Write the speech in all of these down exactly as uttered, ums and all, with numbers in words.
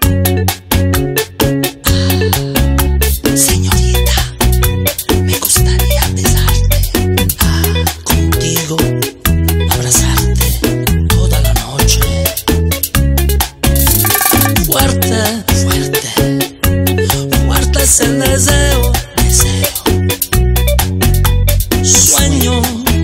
El deseo, deseo, sueño,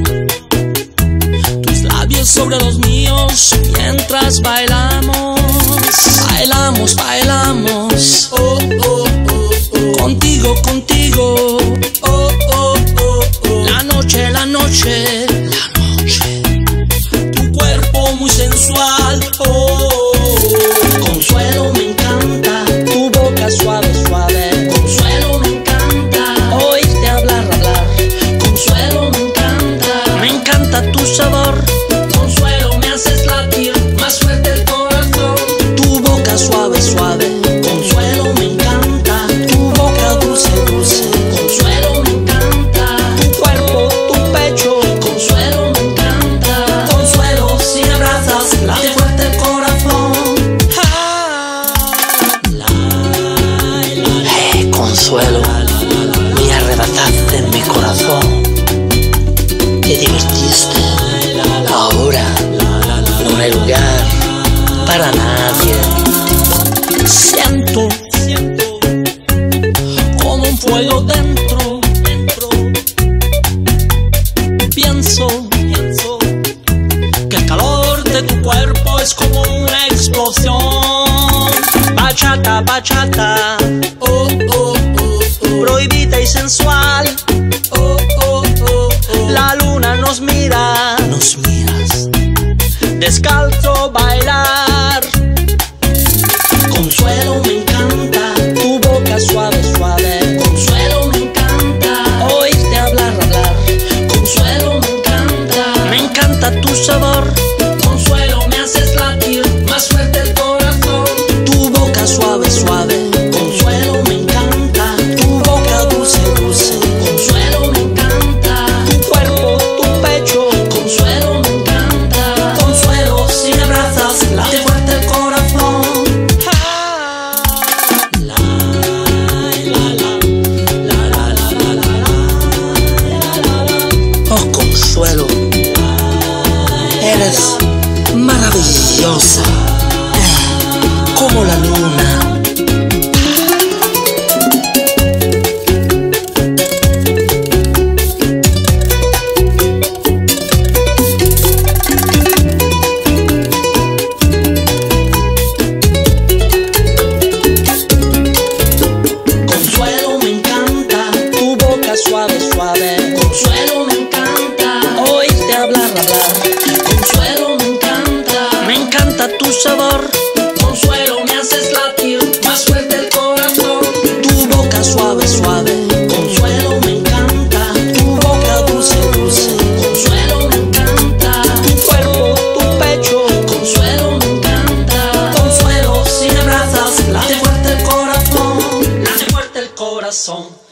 tus labios sobre los míos mientras bailamos, bailamos, bailamos, oh, oh, oh, oh. Contigo, contigo, oh, oh, oh, oh. La noche, la noche, la noche, tu cuerpo muy sensual, oh, oh, oh. Consuelo, me encanta, tu boca suave, suave. Consuelo, me encanta oírte hablar, hablar. Consuelo, me encanta, me encanta tu sabor. Consuelo, me haces latir más fuerte el corazón. Tu boca suave, suave. Consuelo, me encanta, tu boca dulce, dulce. Consuelo, me encanta, tu cuerpo, tu pecho. Consuelo, me encanta. Consuelo, si me abrazas, late fuerte el corazón. Consuelo, me arrebataste en mi corazón, te divertiste, ahora no hay lugar para nadie. Siento, siento como un fuego dentro, dentro. Pienso, pienso que el calor de tu cuerpo es como una explosión. Bachata, bachata, oh, oh, oh, oh. Prohibida y sensual, oh, oh, oh, oh. La luna nos mira, nos miras, descalzo bailar. Consuelo, me encanta, tu boca suave, suave. Consuelo, me encanta oírte hablar, hablar. Consuelo, me encanta, me encanta tu sabor. Consuelo, me haces latir más fuerte el corazón. Tu boca suave, suave. Consuelo, me encanta, tu boca dulce, dulce. Consuelo, me encanta, tu cuerpo, tu pecho. Consuelo, me encanta. Consuelo, si me abrazas, late fuerte el corazón. La, la, la, la, la, la, la, la, la, la. Oh, Consuelo, eres maravillosa, eh, como la luna. Consuelo, me encanta, tu boca suave, suave. Consuelo, me encanta oírte hablar, hablar. Consuelo, me encanta, me encanta tu sabor. Consuelo, me haces latir más fuerte el corazón. Tu boca suave, suave. Consuelo, me encanta, tu boca dulce, dulce. Consuelo, me encanta, tu cuerpo, tu pecho. Consuelo, me encanta. Consuelo, si me abrazas, late fuerte el corazón, late fuerte el corazón.